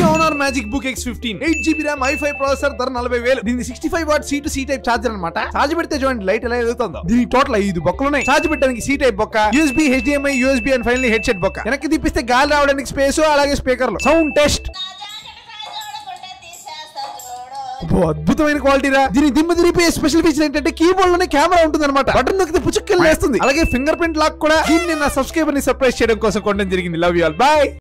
Honor magic book X15 8GB RAM i5 processor ధర 40,000. దీని 65 watt C type charger అన్నమాట. Charge పెడితే చూడండి లైట్ ఎలా వెలుగుతుందో. దీనికి టోటల్ 5 బొక్కలు ఉన్నాయి. చార్జ్ పెట్టడానికి C టైప్ బొక్క, USB, HDMI, USB and finally headset బొక్క. వెనక్కి తిప్పిస్తే గాలి రావడానికి స్పేస్, అలాగే స్పీకర్లు. సౌండ్ టెస్ట్ అద్భుతమైన క్వాలిటీ రా. దీని దిమ్మ తిరిగిపోయే స్పెషల్ ఫీచర్ ఏంటంటే కీబోర్డ్ లోనే కెమెరా ఉంటుంది అనమాట. బటన్ నొక్కితే పుచ్చుకెళ్ళి వేస్తుంది. అలాగే ఫింగర్ ప్రింట్ లాక్ కూడా. దీన్ని నా సబ్స్క్రైబర్ ని సర్ప్రైజ్ చేయడం కోసం కొనడం జరిగింది. Love you all, by.